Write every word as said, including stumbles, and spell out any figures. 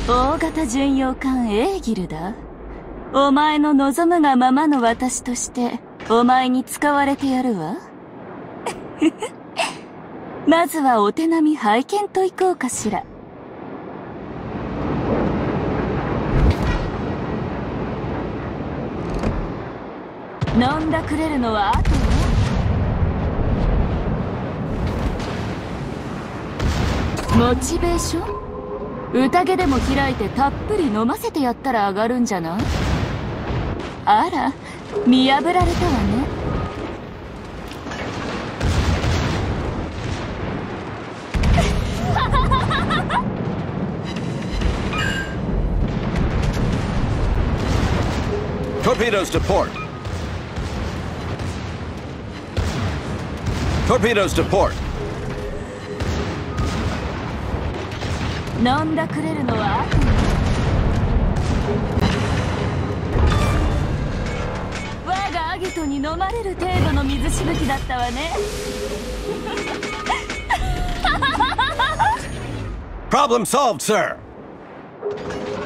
大型巡洋艦エーギルだ。お前の望むがままの私としてお前に使われてやるわ。まずはお手並み拝見といこうかしら。飲んだくれるのは後よ。モチベーション？宴でも開いてたっぷり飲ませてやったら上がるんじゃない？あら、見破られたわね。 Torpedoes to port. Torpedoes to port. 飲んだくれるのは後ね。我がアギトに飲まれる程度の水しぶきだったわね。 Problem solved, sir.